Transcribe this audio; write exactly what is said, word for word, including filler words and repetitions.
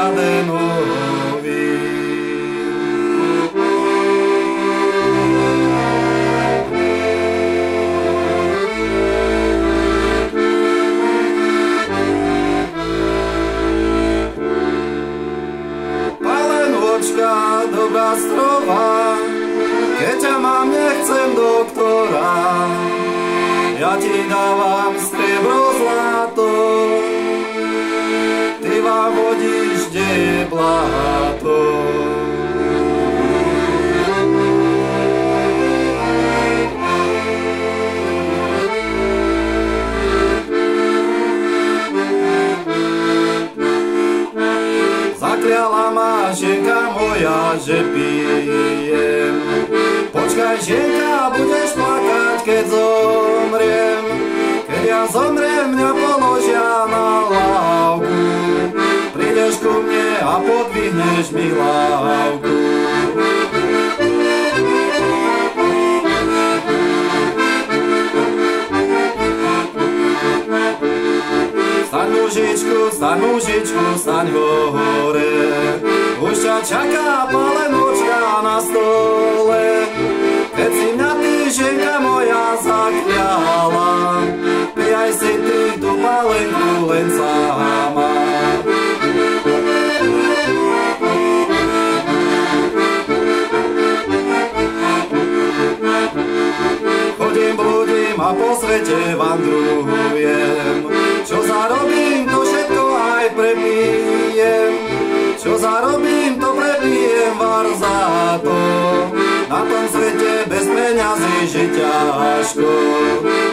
ukradenový. Palenočka, dobrá strova, keď ťa mám, nechcem doktora. Ja ti dávam striebro, zlato, ty vám vodíš, kde je blato. Zakliala ma žienka moja, že pijem. Počkaj, žienka, budeš plakať, keď zomriem. Keď ja zomriem, mňa položia na lávku. Prídeš ku mne a podvihneš mi hlávku. Staň mužičku, staň mužičku, staň hore. Už ťa čaká palenočka na stole. Keď si mňa ty, žienka moja, zakliala, pijaj si ty tú palenku len sama. Chodím, blúdim a po svete vandrujem. Čo zarobím, to všetko aj prepijem. Čo zarobím, to prepijem, var za to. Na tom svete bez peňazí žiť ťažko.